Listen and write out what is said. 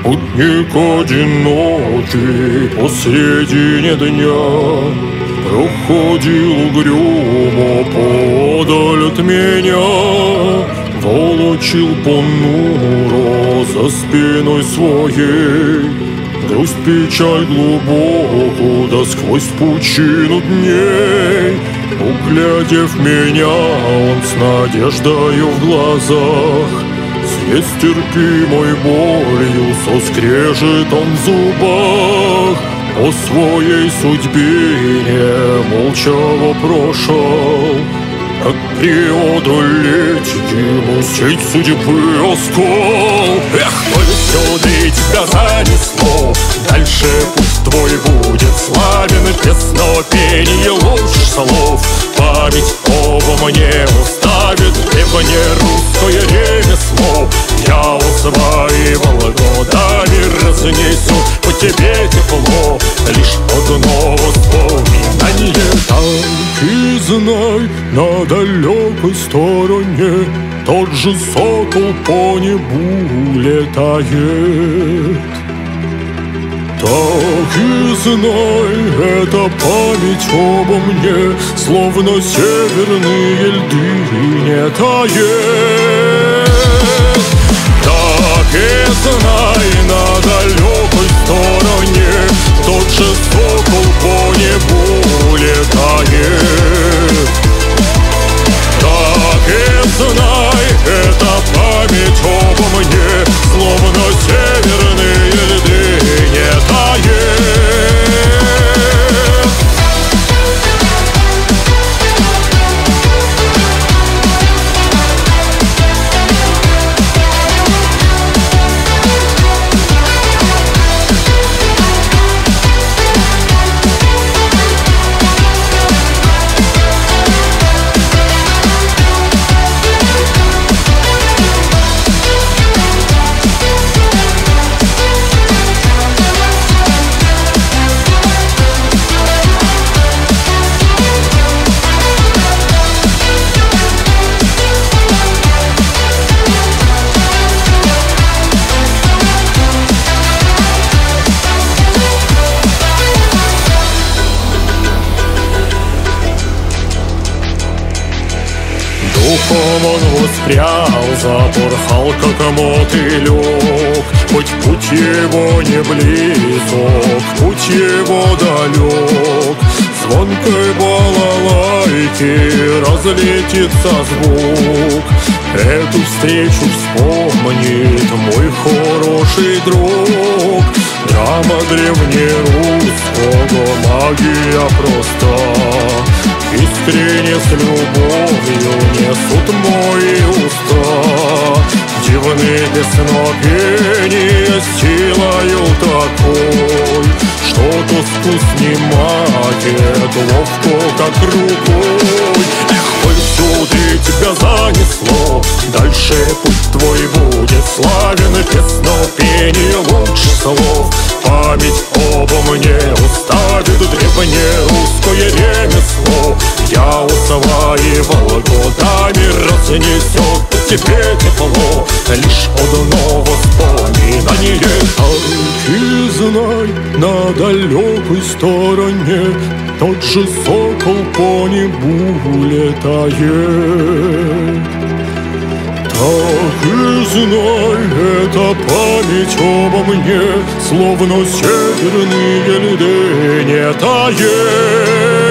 Путник одинокий посредине дня проходил угрюмо подаль от меня, волочил понуро за спиной своей грусть, печаль глубокую, да сквозь пучину дней. Углядев меня, он с надеждою в глазах, с нестерпимой болью, со скрежетом в зубах, по своей судьбе молча вопрошал, как преодолеть ему сеть судьбы оскол. Эх, коль сюда тебя занесло, дальше пусть твой будет славен песнопение лучше слов. Память оба мне оставит древнее русское ремесло. Я усваивал годами, разнесу по тебе тепло лишь одно воспоминание. Так и знай, на далекой стороне тот же сокол по небу летает. Так и знай, эта память обо мне словно северные льды не тает. Так и знай, на далекой стороне тот же сокол по небу летает. Так и знай, эта память обо мне словно северные льды не тает. Духом он воспрял, запорхал, как мотылек. Хоть путь его не близок, путь его далек. Звонкой балалайки разлетится звук. Эту встречу вспомнит мой хороший друг. Драма древнерусского, магия проста. Искренне с любовью несут мои уста. Дивные песнопения с силою такой, что тоску снимает ловко, как рукой. Эх, коль сюда тебя занесло, дальше путь твой будет славен песнопение лучше слов. Память обо мне оставит древнее русское ремесло. Я усваивал годами, разнесет по тебе тепло лишь одно воспоминание. Так и знай, на далекой стороне тот же сокол по небу летает. Так и знай, эта память обо мне словно северные льды не тает.